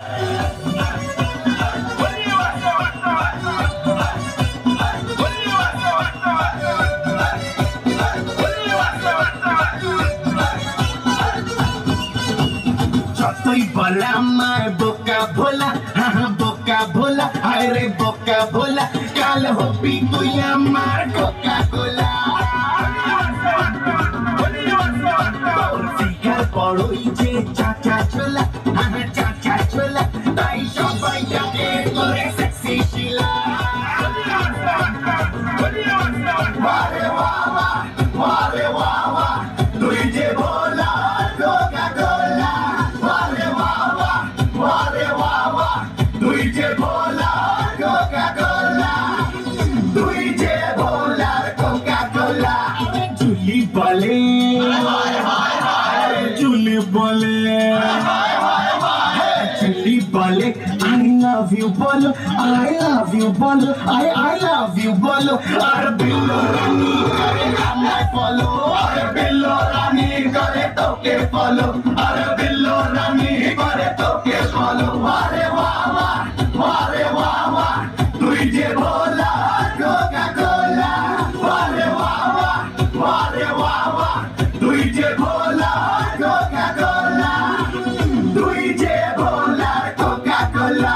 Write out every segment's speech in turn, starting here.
যতই বলা আমার বোকা ভোলা, বোকা ভোলা, আরে বোকা ভোলা, কাল হবি তুই আমার কোকা কোলা। তোর ফিগার বড়ই যে চাচা ছোলা, চাচা ছোলা, তাই সবাই জানে তোরে সেক্সি শিলা। ওয়ারে বাবা, ওয়ারে বাবা, তুই যে ভোলা কোকা কোলা। ওয়ারে বাবা, ওয়ারে বাবা, তুই যে ভোলা কোকা কোলা, তুই যে ভোলা কোকা কোলা। চুলি বলে, চুলি বলে, চুলি বলে I love you বলো, I love you বলো, I love you বলো। আর বিল্লো রানী করে আমায় ফলো, আর বিল্লো রানী করে তোকে ফলো, আর বিল্লো রানী করে তোকে ফলো। আরে বাবা, আরে বাবা, তুই যে ভোলা কোকা কোলা। আরে বাবা, আরে বাবা, তুই যে ভোলা কোকা কোলা, তুই যে ভোলা কোকা কোলা।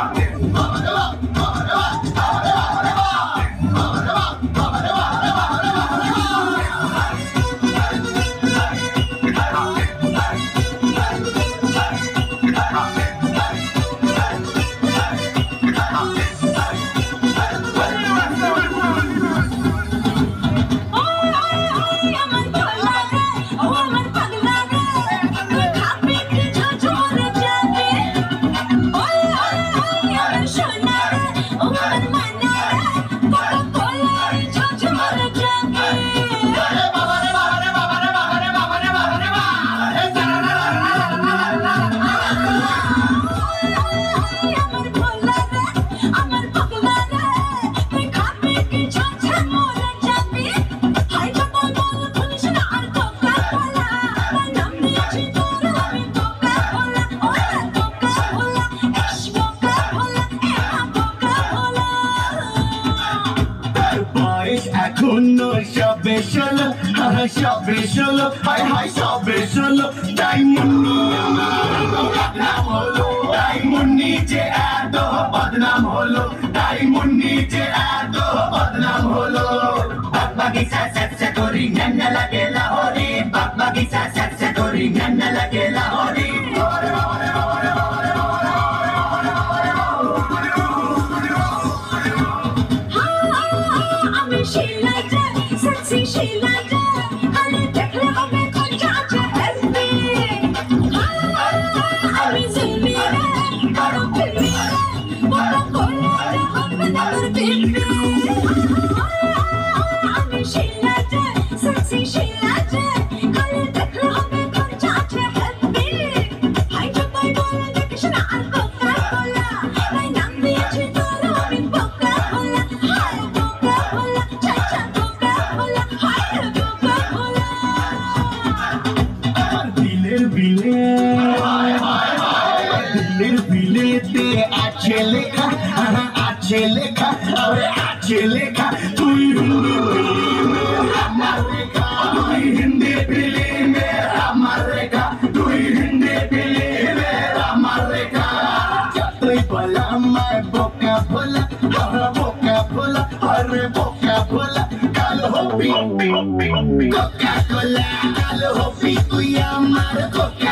এখনো সবে ষোলো, সবে ষোলো, হায় হায় সবে ষোলো, তাই মুন্নি আমার বদনাম হলো, তাই মুন্নি যে এত বদনাম হলো, তাই মুন্নি যে এত বদনাম হলো। বাপ বাগিচা স্যাপসা করি নান্না লাগে লাহোরি, বাপ বাগিচা স্যাপসা করি নান্না লাগে লাহোরি। দিলের বিলেতে আছে লেখা, আছে লেখা, আরে আছে লেখা, তুই হিন্দি ফিল্মে আমার রেখা, তুই হিন্দি ফিল্মে আমার রেখা, তুই হিন্দি ফিল্মে আমার রেখা। যতই বলা আমার বোকা ভোলা, বোকা ভোলা, আরে বোকা ভোলা, কাল হবি কোকা কোলা, কাল হবি তুই আমার কোকা